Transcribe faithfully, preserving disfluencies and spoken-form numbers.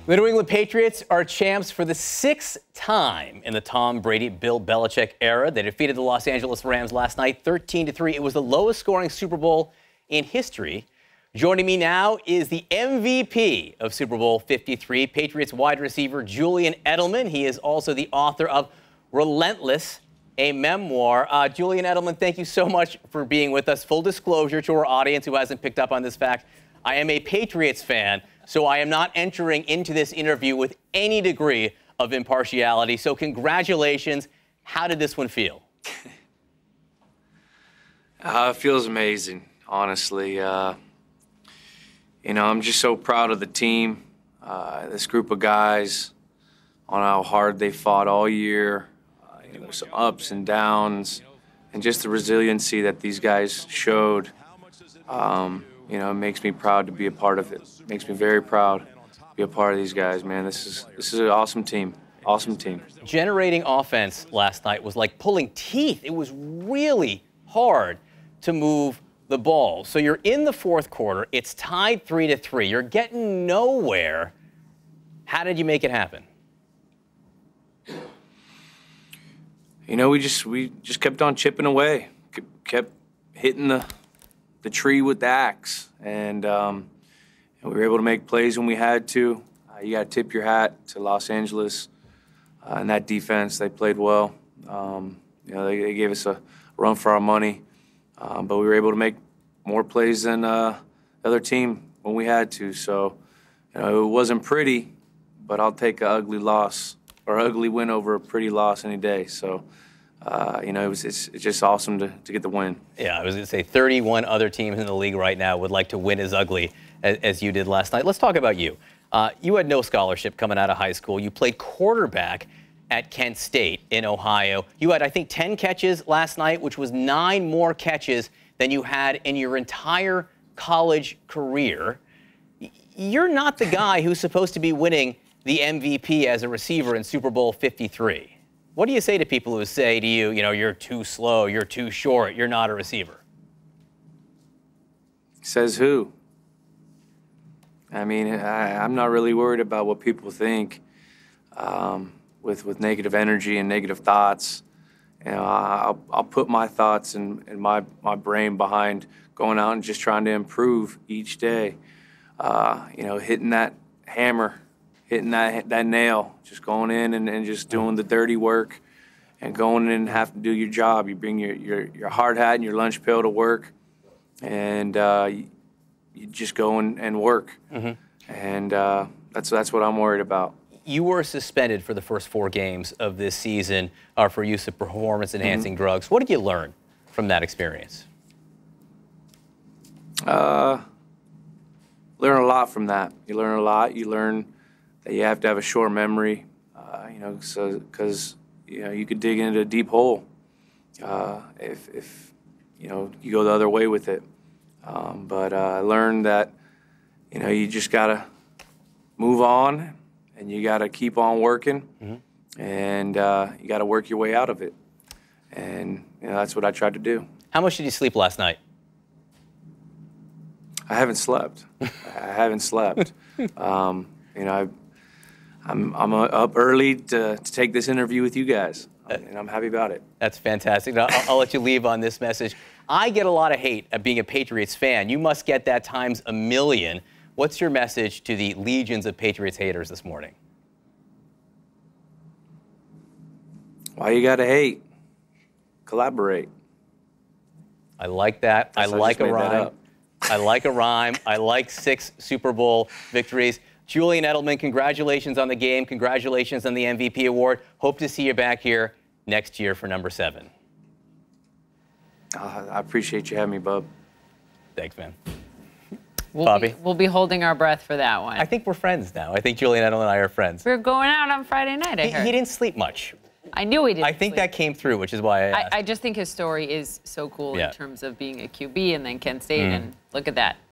The New England Patriots are champs for the sixth time in the Tom Brady, Bill Belichick era. They defeated the Los Angeles Rams last night, thirteen to three. It was the lowest scoring Super Bowl in history. Joining me now is the M V P of Super Bowl fifty-three, Patriots wide receiver Julian Edelman. He is also the author of Relentless, a memoir. Uh, Julian Edelman, thank you so much for being with us. Full disclosure to our audience who hasn't picked up on this fact, I am a Patriots fan, so I am not entering into this interview with any degree of impartiality. So congratulations. How did this one feel? Uh, it feels amazing, honestly. Uh, you know, I'm just so proud of the team, uh, this group of guys, on how hard they fought all year, uh, you know, some ups and downs, and just the resiliency that these guys showed. Um, you know, it makes me proud to be a part of it. It makes me very proud to be a part of these guys, man. This is, this is an awesome team. Awesome team. Generating offense last night was like pulling teeth. It was really hard to move the ball. So you're in the fourth quarter. It's tied three to three. You're getting nowhere. How did you make it happen? You know, we just we just kept on chipping away, kept hitting the the tree with the axe, and, um, and we were able to make plays when we had to. Uh, you got to tip your hat to Los Angeles uh, and that defense. They played well. Um, you know, they, they gave us a run for our money. Um, but we were able to make more plays than uh, the other team when we had to. So, you know, it wasn't pretty, but I'll take an ugly loss or ugly win over a pretty loss any day. So, uh, you know, it was it's, it's just awesome to, to get the win. Yeah, I was going to say thirty-one other teams in the league right now would like to win as ugly as, as you did last night. Let's talk about you. Uh, you had no scholarship coming out of high school. You played quarterback at Kent State in Ohio. You had, I think, ten catches last night, which was nine more catches than you had in your entire college career. You're not the guy who's supposed to be winning the M V P as a receiver in Super Bowl fifty-three. What do you say to people who say to you, you know, you're too slow, you're too short, you're not a receiver? Says who? I mean, I, I'm not really worried about what people think. Um, With, with negative energy and negative thoughts. You know, I'll, I'll put my thoughts and, and my, my brain behind going out and just trying to improve each day. Uh, you know, hitting that hammer, hitting that, that nail, just going in and, and just doing the dirty work and going in and have to do your job. You bring your, your, your hard hat and your lunch pail to work, and uh, you, you just go and, and work. Mm-hmm. And uh, that's, that's what I'm worried about. You were suspended for the first four games of this season uh, for use of performance-enhancing mm-hmm. drugs. What did you learn from that experience? Uh, learn a lot from that. You learn a lot. You learn that you have to have a short memory, uh, you know, so because you know you could dig into a deep hole uh, if, if you know you go the other way with it. Um, but uh, I learned that you know you just gotta move on. And you got to keep on working, mm-hmm. and uh, you got to work your way out of it. And you know, that's what I tried to do. How much did you sleep last night? I haven't slept. I haven't slept. Um, you know, I, I'm I'm uh, up early to, to take this interview with you guys, and I'm happy about it. That's fantastic. Now, I'll, I'll let you leave on this message. I get a lot of hate at being a Patriots fan. You must get that times a million. What's your message to the legions of Patriots haters this morning? Why you gotta hate? Collaborate. I like that. I like a rhyme. I like a rhyme. I like six Super Bowl victories. Julian Edelman, congratulations on the game. Congratulations on the M V P award. Hope to see you back here next year for number seven. Uh, I appreciate you having me, bub. Thanks, man. We'll Bobby? Be, we'll be holding our breath for that one. I think we're friends now. I think Julian Edelman and I are friends. We're going out on Friday night, I he, heard. He didn't sleep much. I knew he didn't I think sleep. that came through, which is why I asked. I, I just think his story is so cool yeah. in terms of being a Q B and then Kent State, mm. and look at that.